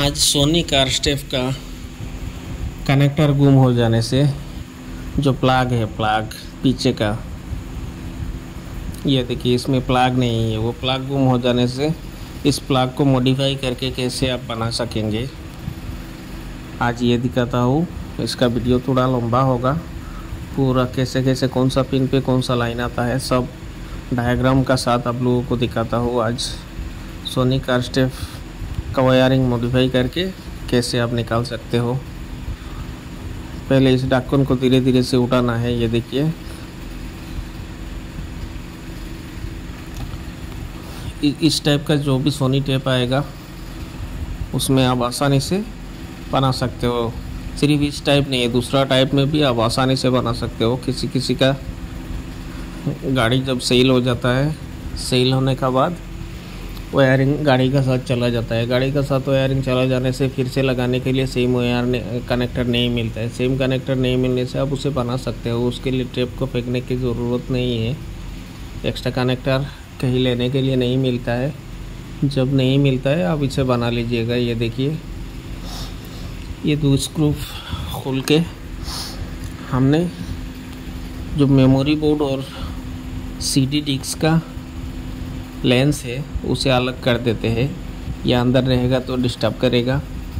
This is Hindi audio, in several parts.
आज सोनी कार स्टेप का कनेक्टर गुम हो जाने से जो प्लग है, प्लग पीछे का, ये देखिए इसमें प्लग नहीं है। वो प्लग गुम हो जाने से इस प्लग को मॉडिफाई करके कैसे आप बना सकेंगे, आज ये दिखाता हूँ। इसका वीडियो थोड़ा लंबा होगा, पूरा कैसे कैसे कौन सा पिन पे कौन सा लाइन आता है सब डायग्राम का साथ आप लोगों को दिखाता हूँ। आज सोनी कार स्टेप का वायरिंग मॉडिफाई करके कैसे आप निकाल सकते हो। पहले इस ढक्कन को धीरे धीरे से उठाना है। ये देखिए इस टाइप का जो भी सोनी टेप आएगा उसमें आप आसानी से बना सकते हो। सिर्फ इस टाइप नहीं है, दूसरा टाइप में भी आप आसानी से बना सकते हो। किसी किसी का गाड़ी जब सेल हो जाता है, सेल होने का बाद वायरिंग गाड़ी का साथ चला जाता है। गाड़ी का साथ वायरिंग चला जाने से फिर से लगाने के लिए सेम वायर कनेक्टर नहीं मिलता है। सेम कनेक्टर नहीं मिलने से आप उसे बना सकते हो। उसके लिए टेप को फेंकने की ज़रूरत नहीं है। एक्स्ट्रा कनेक्टर कहीं लेने के लिए नहीं मिलता है। जब नहीं मिलता है आप इसे बना लीजिएगा। ये देखिए ये दो स्क्रू खोल के हमने जो मेमोरी बोर्ड और सीडी डिस्क का लेंस है उसे अलग कर देते हैं। यह अंदर रहेगा तो डिस्टर्ब करेगा।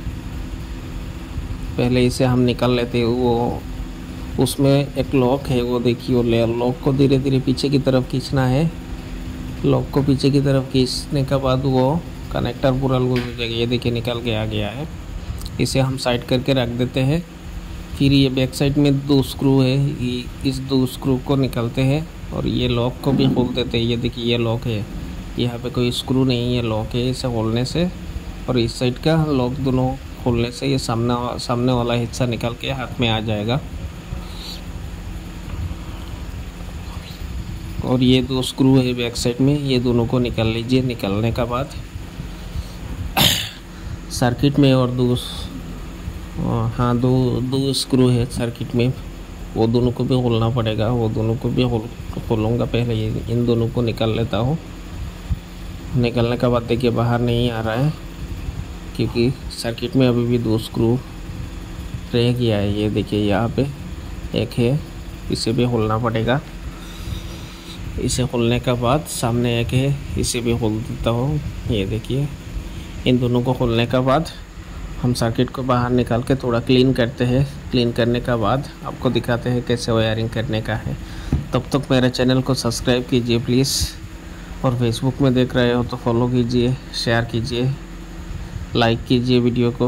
पहले इसे हम निकाल लेते हैं। वो उसमें एक लॉक है, वो देखिए, वो लॉक को धीरे धीरे पीछे की तरफ खींचना है। लॉक को पीछे की तरफ खींचने के बाद वो कनेक्टर पूरा लूज हो जाएगा। ये देखिए निकल के आ गया है। इसे हम साइड करके रख देते हैं। फिर ये बैक साइड में दो स्क्रू है, इस दो स्क्रू को निकालते हैं और ये लॉक को भी खोल देते हैं। ये देखिए ये लॉक है, यहाँ पे कोई स्क्रू नहीं है, लॉक है। इसे खोलने से और इस साइड का लॉक दोनों खोलने से ये सामने वाला हिस्सा निकल के हाथ में आ जाएगा। और ये दो स्क्रू है बैक साइड में, ये दोनों को निकाल लीजिए। निकालने का बाद सर्किट में और दो स्क्रू है सर्किट में, वो दोनों को भी खोलना पड़ेगा। वो दोनों को भी खोलूँगा। पहले ये इन दोनों को निकाल लेता हूँ। निकलने के बाद देखिए बाहर नहीं आ रहा है क्योंकि सर्किट में अभी भी दो स्क्रू रह गया है। ये देखिए यहाँ पे एक है, इसे भी खोलना पड़ेगा। इसे खोलने के बाद सामने एक है, इसे भी खोल देता हूँ। ये देखिए इन दोनों को खोलने के बाद हम सर्किट को बाहर निकाल के थोड़ा क्लीन करते हैं। क्लीन करने के बाद आपको दिखाते हैं कैसे वायरिंग करने का है। तब तक मेरे चैनल को सब्सक्राइब कीजिए प्लीज़, और फेसबुक में देख रहे हो तो फॉलो कीजिए, शेयर कीजिए, लाइक कीजिए वीडियो को।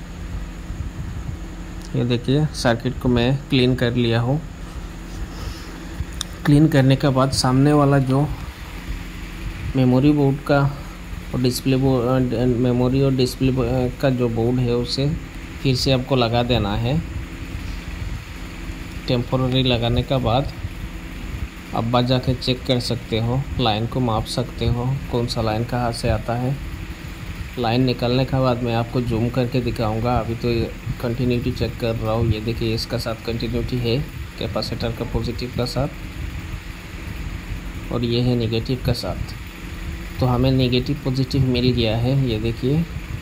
ये देखिए सर्किट को मैं क्लीन कर लिया हूँ। क्लीन करने के बाद सामने वाला जो मेमोरी बोर्ड का और डिस्प्ले बोर्ड, मेमोरी और डिस्प्ले का जो बोर्ड है उसे फिर से आपको लगा देना है। टेम्पोररी लगाने के बाद अब बाहर जाके चेक कर सकते हो, लाइन को माप सकते हो कौन सा लाइन कहाँ से आता है। लाइन निकालने के बाद मैं आपको जूम करके दिखाऊंगा। अभी तो कंटिन्यूटी चेक कर रहा हूँ। ये देखिए इसका साथ कंटिन्यूटी है कैपेसिटर का पॉजिटिव का साथ, और ये है नेगेटिव का साथ। तो हमें नेगेटिव पॉजिटिव मिल गया है। ये देखिए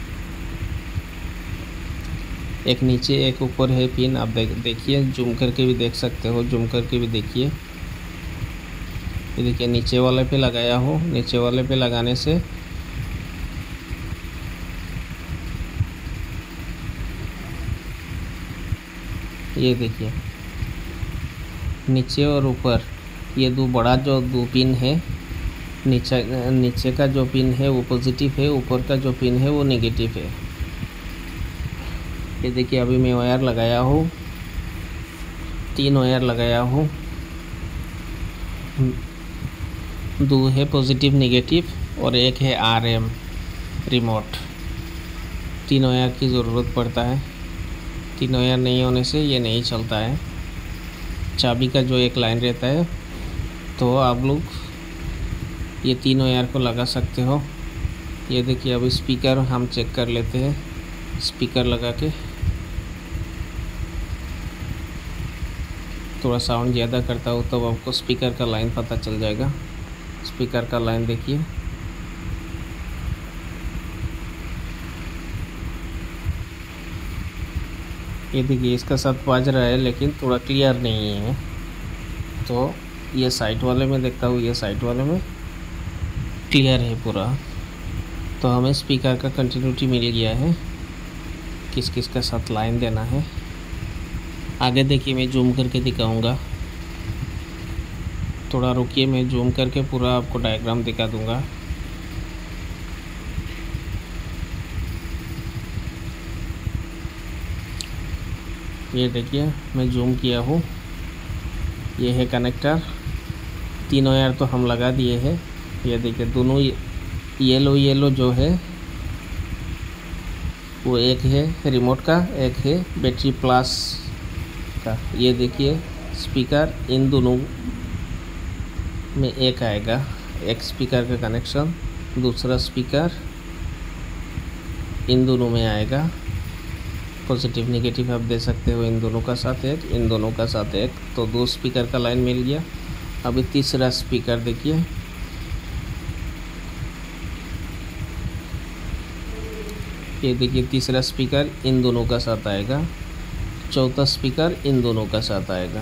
एक नीचे एक ऊपर है पिन। आप देखिए जूम करके भी देख सकते हो, जूम करके भी देखिए। ये देखिए नीचे वाले पे लगाया हो। नीचे वाले पे लगाने से ये देखिए नीचे और ऊपर ये दो बड़ा जो दो पिन है, नीचे का जो पिन है वो पॉजिटिव है, ऊपर का जो पिन है वो नेगेटिव है। ये देखिए अभी मैं वायर लगाया हूँ, 3 वायर लगाया हूँ। 2 है पॉजिटिव नेगेटिव और एक है RM रिमोट। 3 वायर की ज़रूरत पड़ता है। 3 वायर नहीं होने से ये नहीं चलता है। चाबी का जो एक लाइन रहता है तो आप लोग ये 3 वायर को लगा सकते हो। ये देखिए अभी स्पीकर हम चेक कर लेते हैं। स्पीकर लगा के थोड़ा साउंड ज़्यादा करता हो तब आपको स्पीकर का लाइन पता चल जाएगा। स्पीकर का लाइन देखिए ये देखिए इसका साथ बज रहा है लेकिन थोड़ा क्लियर नहीं है। तो ये साइड वाले में देखता हूँ, ये साइड वाले में क्लियर है पूरा। तो हमें स्पीकर का कंटिन्यूटी मिल गया है, किस किस का साथ लाइन देना है। आगे देखिए मैं जूम करके दिखाऊंगा, थोड़ा रुकिए, मैं जूम करके पूरा आपको डायग्राम दिखा दूंगा। ये देखिए मैं जूम किया हूँ, ये है कनेक्टर। तीनों यार तो हम लगा दिए हैं। ये देखिए दोनों येलो येलो जो है वो एक है रिमोट का, एक है बैटरी प्लस का। ये देखिए स्पीकर इन दोनों में एक आएगा, एक स्पीकर का कनेक्शन, दूसरा स्पीकर इन दोनों में आएगा। पॉजिटिव नेगेटिव आप दे सकते हो, इन दोनों का साथ एक, इन दोनों का साथ एक। तो 2 स्पीकर का लाइन मिल गया। अभी तीसरा स्पीकर देखिए, ये देखिए तीसरा स्पीकर इन दोनों का साथ आएगा, चौथा स्पीकर इन दोनों का साथ आएगा।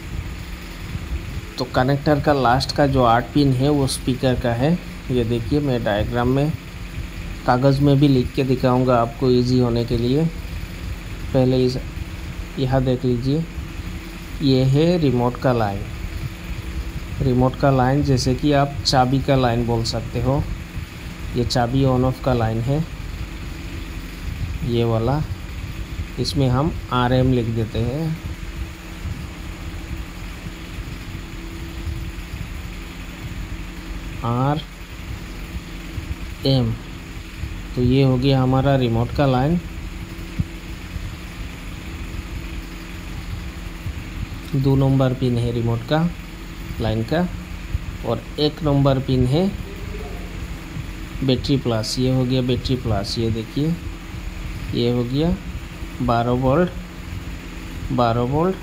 तो कनेक्टर का लास्ट का जो 8 पिन है वो स्पीकर का है। ये देखिए मैं डायग्राम में कागज़ में भी लिख के दिखाऊंगा आपको इजी होने के लिए। पहले इस यहाँ देख लीजिए, ये है रिमोट का लाइन। रिमोट का लाइन जैसे कि आप चाबी का लाइन बोल सकते हो। ये चाबी ऑन ऑफ का लाइन है, ये वाला। इसमें हम RM लिख देते हैं। RM। तो ये हो गया हमारा रिमोट का लाइन। 2 नंबर पिन है रिमोट का लाइन का, और 1 नंबर पिन है बैटरी प्लस। ये हो गया बैटरी प्लस। ये देखिए ये हो गया 12 वोल्ट, 12 वोल्ट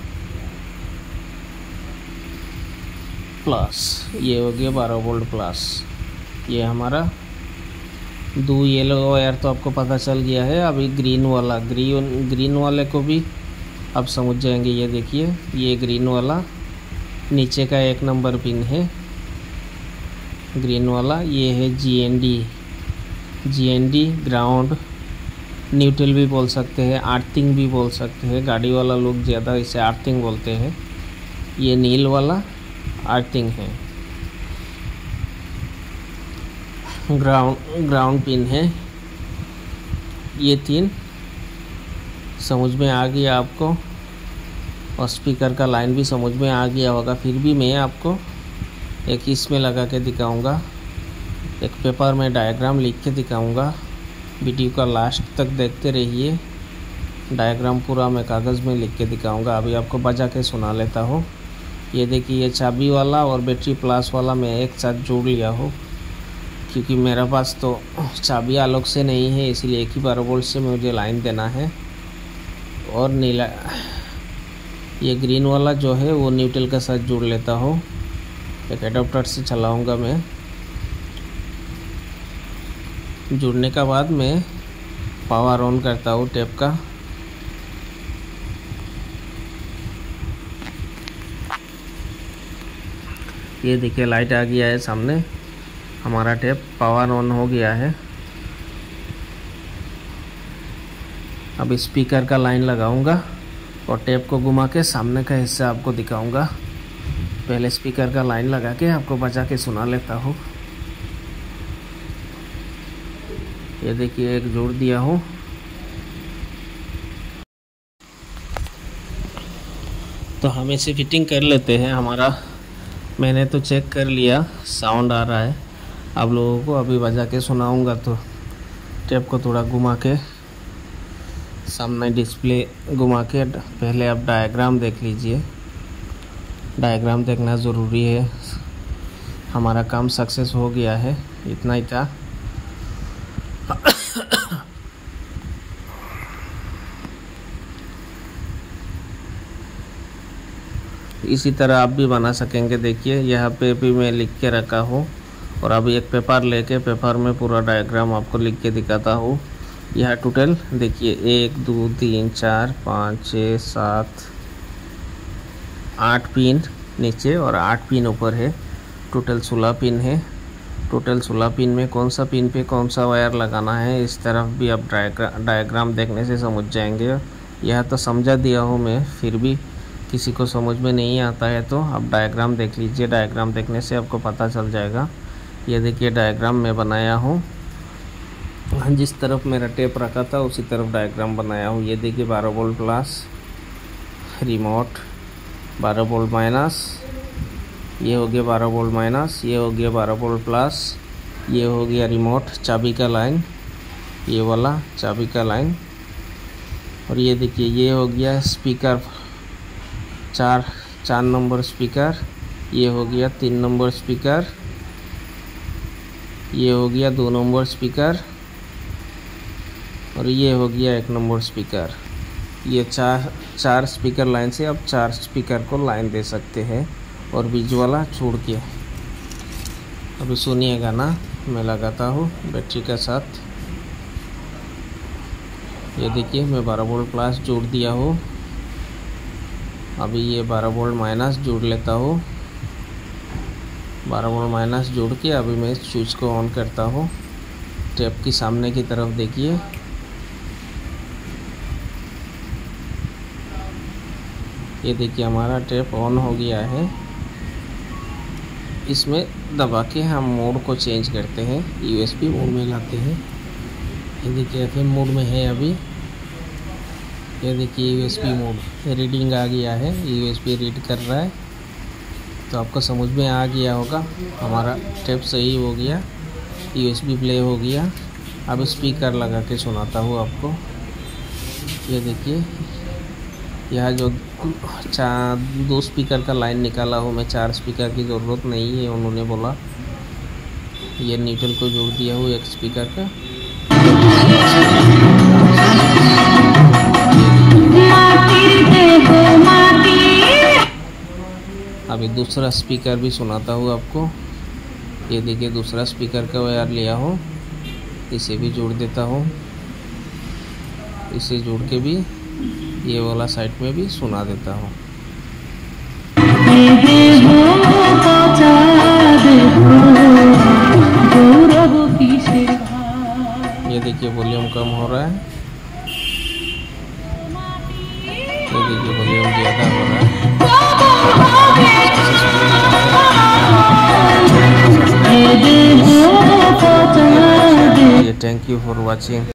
प्लस। ये हो गया 12 वोल्ट प्लस। ये हमारा 2 येलो वायर तो आपको पता चल गया है। अभी ग्रीन वाला, ग्रीन वाले को भी आप समझ जाएंगे। ये देखिए ये ग्रीन वाला नीचे का 1 नंबर पिन है, ग्रीन वाला। ये है GND ग्राउंड, न्यूट्रल भी बोल सकते हैं, अर्थिंग भी बोल सकते हैं। गाड़ी वाला लोग ज़्यादा इसे अर्थिंग बोलते हैं। ये नील वाला अर्थिंग है। ग्राउंड पिन है। ये 3 समझ में आ गया आपको, और स्पीकर का लाइन भी समझ में आ गया होगा। फिर भी मैं आपको एक इसमें लगा के दिखाऊंगा, एक पेपर में डायग्राम लिख के दिखाऊंगा। वीडियो का लास्ट तक देखते रहिए, डायग्राम पूरा मैं कागज़ में लिख के दिखाऊंगा। अभी आपको बजा के सुना लेता हूँ। ये देखिए ये चाबी वाला और बैटरी प्लस वाला मैं एक साथ जोड़ लिया हूँ, क्योंकि मेरे पास तो चाबी अलग से नहीं है, इसलिए एक ही 12 वोल्ट से मुझे लाइन देना है। और नीला ये ग्रीन वाला जो है वो न्यूट्रल के साथ जोड़ लेता हूँ। एक एडाप्टर से चलाऊँगा मैं। जुड़ने के बाद मैं पावर ऑन करता हूँ टेप का। ये देखिए लाइट आ गया है सामने, हमारा टेप पावर ऑन हो गया है। अब स्पीकर का लाइन लगाऊंगा और टेप को घुमा के सामने का हिस्सा आपको दिखाऊंगा। पहले स्पीकर का लाइन लगा के आपको बजा के सुना लेता हूँ। ये देखिए एक जोड़ दिया हूँ। तो हम इसे फिटिंग कर लेते हैं। हमारा मैंने तो चेक कर लिया, साउंड आ रहा है। आप लोगों को अभी बजा के सुनाऊंगा। तो टेप को थोड़ा घुमा के सामने डिस्प्ले घुमा के पहले आप डायग्राम देख लीजिए। डायग्राम देखना ज़रूरी है। हमारा काम सक्सेस हो गया है, इतना ही था। इसी तरह आप भी बना सकेंगे। देखिए यहाँ पे भी मैं लिख के रखा हूँ, और अभी एक पेपर लेके पेपर में पूरा डायग्राम आपको लिख के दिखाता हूँ। यह टोटल देखिए 1 2 3 4 5 6 7 8 पिन नीचे और 8 पिन ऊपर है। टोटल 16 पिन है। टोटल 16 पिन में कौन सा पिन पे कौन सा वायर लगाना है इस तरफ भी आप डायग्राम देखने से समझ जाएंगे। यह तो समझा दिया हूँ मैं, फिर भी किसी को समझ में नहीं आता है तो आप डायग्राम देख लीजिए। डायग्राम देखने से आपको पता चल जाएगा। ये देखिए डायग्राम मैं बनाया हूँ, जिस तरफ मेरा टेप रखा था उसी तरफ डायग्राम बनाया हूँ। ये देखिए 12 volt plus remote, 12 volt minus, ये हो गया 12 वोल्ट माइनस, ये हो गया 12 वोल्ट प्लस, ये हो गया रिमोट चाबी का लाइन, ये वाला चाबी का लाइन। और ये देखिए ये हो गया स्पीकर, 4 नंबर स्पीकर, ये हो गया 3 नंबर स्पीकर, ये हो गया 2 नंबर स्पीकर और ये हो गया 1 नंबर स्पीकर। ये चार स्पीकर लाइन से आप 4 स्पीकर को लाइन दे सकते हैं और बीच वाला छोड़ के। अभी सुनिएगा ना, मैं लगाता हूँ बैटरी के साथ। ये देखिए मैं 12 वोल्ट प्लस जोड़ दिया हूँ। अभी ये 12 वोल्ट माइनस जोड़ लेता हूँ। 12 वोल्ट माइनस जोड़ के अभी मैं स्विच को ऑन करता हूँ। टेप की सामने की तरफ देखिए, ये देखिए हमारा टेप ऑन हो गया है। इसमें दबा के हम मोड को चेंज करते हैं, यूएसबी मोड में लाते हैं। ये देखिए एफएम मोड में है अभी। ये देखिए यूएसबी मोड रीडिंग आ गया है, यूएसबी रीड कर रहा है। तो आपको समझ में आ गया होगा, हमारा टेप सही हो गया, यूएसबी प्ले हो गया। अब स्पीकर लगा के सुनाता हूँ आपको। ये देखिए यह जो 2 स्पीकर का लाइन निकाला हूँ मैं, 4 स्पीकर की ज़रूरत नहीं है उन्होंने बोला। ये न्यूट्रल को जोड़ दिया हूँ 1 स्पीकर का। अभी दूसरा स्पीकर भी सुनाता हूँ आपको। ये देखिए दूसरा स्पीकर का वायर लिया हूँ, इसे भी जोड़ देता हूँ। इसे जोड़ के भी ये वाला साइड में भी सुना देता हूँ। ये देखिए वॉल्यूम कम हो रहा है, ये देखिए वॉल्यूम ज़्यादा हो रहा है। Thank you for watching.